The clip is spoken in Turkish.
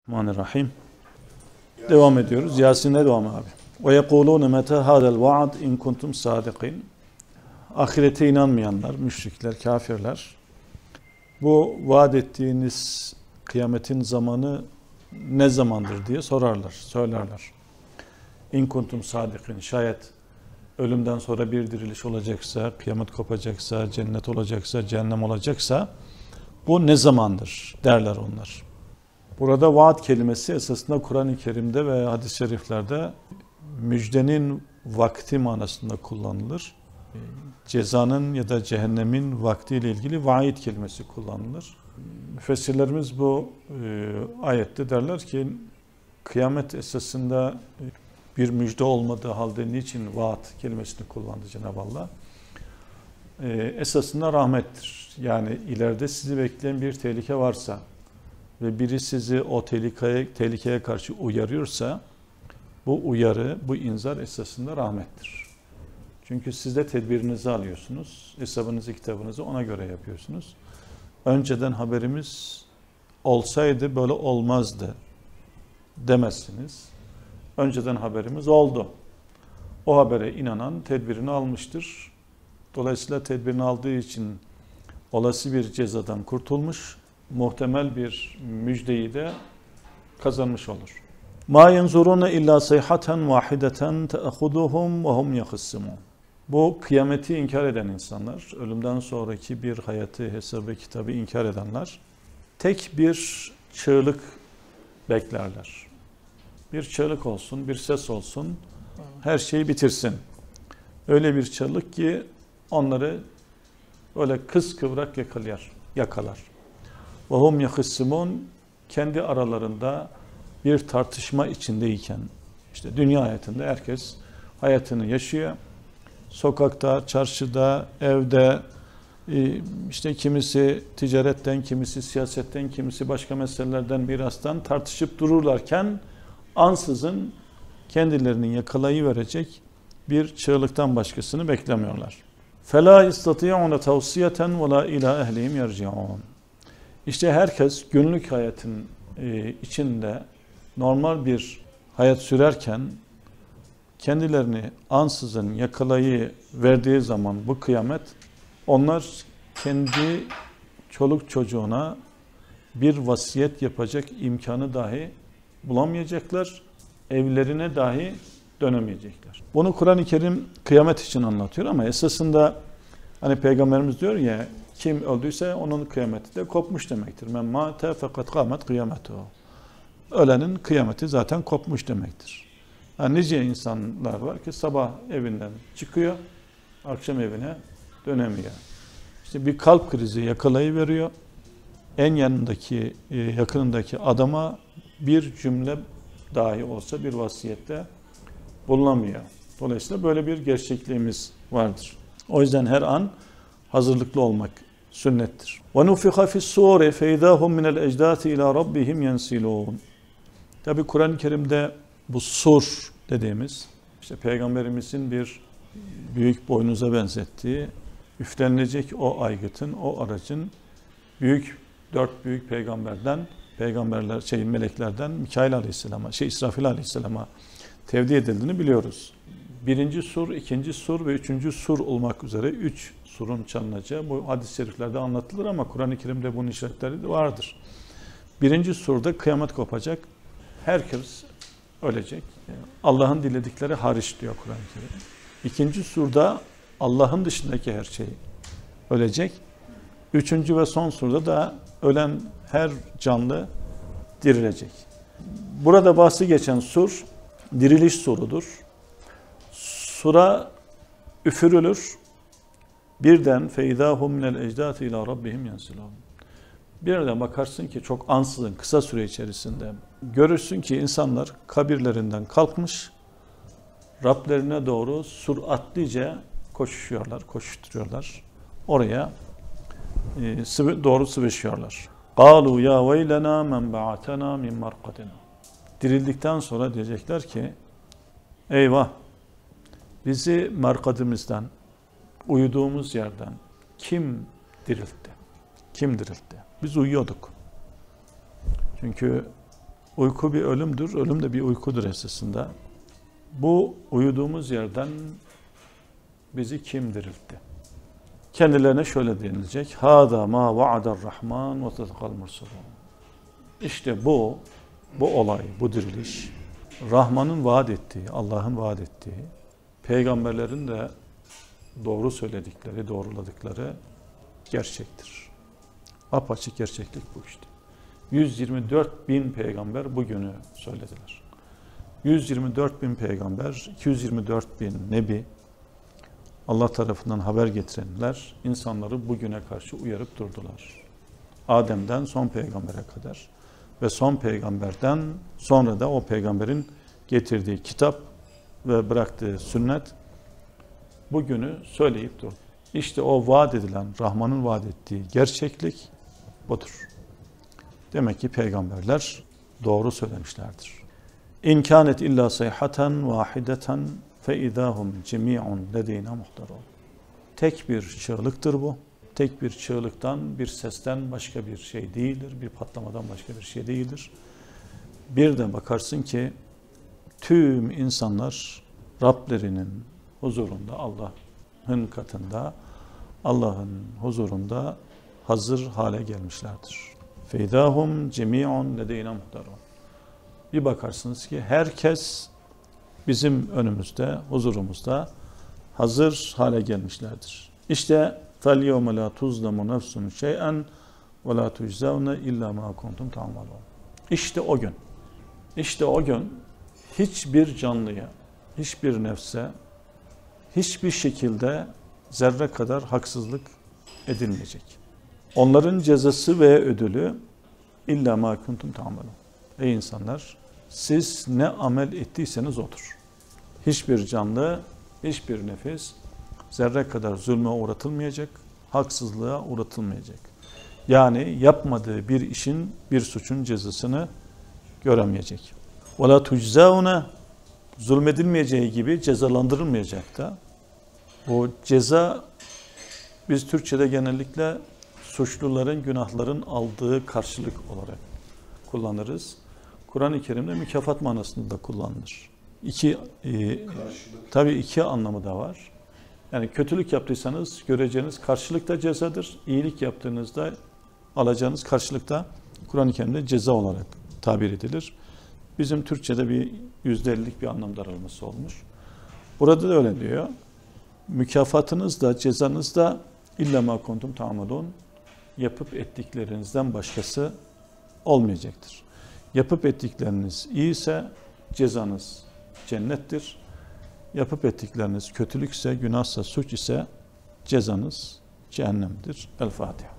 Bismillahirrahmanirrahim. Devam ediyoruz. Yasin'e devam abi. Ve yekulûne mete hâdel vaad in kuntum sâdikîn. Ahirete inanmayanlar, müşrikler, kafirler, bu vaat ettiğiniz kıyametin zamanı ne zamandır diye söylerler. İn kuntum sâdikîn. Şayet ölümden sonra bir diriliş olacaksa, kıyamet kopacaksa, cennet olacaksa, cehennem olacaksa bu ne zamandır derler onlar. Burada vaat kelimesi esasında Kur'an-ı Kerim'de ve hadis-i şeriflerde müjdenin vakti manasında kullanılır. Cezanın ya da cehennemin vaktiyle ilgili vaid kelimesi kullanılır. Müfessirlerimiz bu ayette derler ki kıyamet esasında bir müjde olmadığı halde niçin vaat kelimesini kullandı Cenab-ı Allah? Esasında rahmettir. Yani ileride sizi bekleyen bir tehlike varsa ve biri sizi o tehlikeye karşı uyarıyorsa bu uyarı, bu inzar esasında rahmettir. Çünkü siz de tedbirinizi alıyorsunuz, hesabınızı, kitabınızı ona göre yapıyorsunuz. Önceden haberimiz olsaydı böyle olmazdı demezsiniz. Önceden haberimiz oldu. O habere inanan tedbirini almıştır. Dolayısıyla tedbirini aldığı için olası bir cezadan kurtulmuş, muhtemel bir müjdeyi de kazanmış olur. Ma yenzuruna illa sayhatan vahideten ta'khuduhum ve hum yakhisimun. Bu kıyameti inkar eden insanlar, ölümden sonraki bir hayatı, hesabı, kitabı inkar edenler tek bir çığlık beklerler. Bir çığlık olsun, bir ses olsun, her şeyi bitirsin. Öyle bir çığlık ki onları öyle kıskıvrak yakalar. وَهُمْ يَخِسِّمُونَ kendi aralarında bir tartışma içindeyken, işte dünya hayatında herkes hayatını yaşıyor. Sokakta, çarşıda, evde, işte kimisi ticaretten, kimisi siyasetten, kimisi başka meselelerden, mirastan tartışıp dururlarken ansızın kendilerini yakalayıverecek bir çığlıktan başkasını beklemiyorlar. فَلَا يَسْتَطِيعُونَ تَوْسِيَةً وَلَا إِلَى اَهْلِهِمْ يَرْجِعُونَ. İşte herkes günlük hayatın içinde normal bir hayat sürerken kendilerini ansızın yakalayıverdiği zaman bu kıyamet, onlar kendi çoluk çocuğuna bir vasiyet yapacak imkanı dahi bulamayacaklar, evlerine dahi dönemeyecekler. Bunu Kur'an-ı Kerim kıyamet için anlatıyor ama esasında hani Peygamberimiz diyor ya, kim öldüyse onun kıyameti de kopmuş demektir. Men mâte fakat kâmet kıyametuhu. Ölenin kıyameti zaten kopmuş demektir. Yani nice insanlar var ki sabah evinden çıkıyor, akşam evine dönemiyor. İşte bir kalp krizi yakalayıveriyor. En yanındaki, yakınındaki adama bir cümle dahi olsa bir vasiyette bulunamıyor. Dolayısıyla böyle bir gerçekliğimiz vardır. O yüzden her an hazırlıklı olmak sünnettir. وَنُفِخَ فِي الصُّورِ فَاِذَا هُمْ مِنَ الْاَجْدَاثِ اِلَى رَبِّهِمْ يَنْسِلُونَ. Tabi Kur'an-ı Kerim'de bu sur dediğimiz, işte Peygamberimizin bir büyük boynuza benzettiği, üflenilecek o aygıtın, o aracın dört büyük meleklerden Mikail Aleyhisselam'a, İsrafil Aleyhisselam'a tevdi edildiğini biliyoruz. Birinci sur, ikinci sur ve üçüncü sur olmak üzere üç surun çalınacağı bu hadis-i şeriflerde anlatılır ama Kur'an-ı Kerim'de bunun işaretleri de vardır. Birinci surda kıyamet kopacak. Herkes ölecek. Allah'ın diledikleri hariç diyor Kur'an-ı Kerim. İkinci surda Allah'ın dışındaki her şey ölecek. Üçüncü ve son surda da ölen her canlı dirilecek. Burada bahsi geçen sur diriliş surudur. Sura üfürülür. Birden feydahum minel ecdati ila rabbihim yansilun. Birden bakarsın ki çok ansızın kısa süre içerisinde görürsün ki insanlar kabirlerinden kalkmış, Rablerine doğru süratlice koşturuyorlar. Oraya doğru sıvışıyorlar. قَالُوا يَا وَيْلَنَا مَنْ بَعَثَنَا مِنْ مَرْقَدِنَا. Dirildikten sonra diyecekler ki, eyvah, bizi markadımızdan, uyuduğumuz yerden kim diriltti? Kim diriltti? Biz uyuyorduk. Çünkü Uyku bir ölümdür, ölüm de bir uykudur esasında. Bu uyuduğumuz yerden bizi kim diriltti? Kendilerine şöyle denilecek. Hâzâ mâ va'adarrahman ve sadakal mursalûn. İşte bu olay, bu diriliş, Rahman'ın vaat ettiği, Allah'ın vaat ettiği, peygamberlerin de doğru söyledikleri, doğruladıkları gerçektir. Apaçık gerçeklik bu işte. 124 bin peygamber bugünü söylediler. 124 bin peygamber, 224 bin nebi, Allah tarafından haber getirenler insanları bugüne karşı uyarıp durdular. Adem'den son peygambere kadar ve son peygamberden sonra da o peygamberin getirdiği kitap ve bıraktığı sünnet bugünü söyleyip durdu. İşte o vaat edilen, Rahman'ın vaat ettiği gerçeklik budur. Demek ki peygamberler doğru söylemişlerdir. İn kânet illâ sayhaten vâhideten fe idâhum cemî'un ledînâ muhtarûn. Tek bir çığlıktır bu. Tek bir çığlıktan, bir sesten başka bir şey değildir. Bir patlamadan başka bir şey değildir. Bir de bakarsın ki tüm insanlar Rablerinin huzurunda, Allah'ın katında, Allah'ın huzurunda hazır hale gelmişlerdir. Feydahum cemi'un ledeyna muhtarun. Bir bakarsınız ki herkes bizim önümüzde, huzurumuzda hazır hale gelmişlerdir. İşte فَالْيَوْمَ لَا تُظْلَمُ نَفْسٌ شَيْئًا وَلَا تُجْزَوْنَ اِلَّا مَا كُنْتُمْ تَعْمَلُونَ. İşte o gün. İşte o gün hiçbir canlıya, hiçbir nefse, hiçbir şekilde zerre kadar haksızlık edilmeyecek. Onların cezası ve ödülü illa ma kuntum ta'malun. Ey insanlar, siz ne amel ettiyseniz odur. Hiçbir canlı, hiçbir nefis zerre kadar zulme uğratılmayacak, haksızlığa uğratılmayacak. Yani yapmadığı bir işin, bir suçun cezasını göremeyecek. وَلَا تُجْزَوْنَ zulmedilmeyeceği gibi cezalandırılmayacak da. Bu ceza biz Türkçe'de genellikle suçluların, günahların aldığı karşılık olarak kullanırız. Kur'an-ı Kerim'de mükafat manasında da kullanılır. Tabii iki anlamı da var. Yani kötülük yaptıysanız göreceğiniz karşılıkta cezadır. İyilik yaptığınızda alacağınız karşılıkta Kur'an-ı Kerim'de ceza olarak tabir edilir. Bizim Türkçe'de bir %50'lik bir anlam daralması olmuş. Burada da öyle diyor. Mükafatınız da cezanız da illa ma kuntum ta'malun, yapıp ettiklerinizden başkası olmayacaktır. Yapıp ettikleriniz iyiyse cezanız cennettir. Yapıp ettikleriniz kötülükse, günahsa, suç ise cezanız cehennemdir. El Fatiha.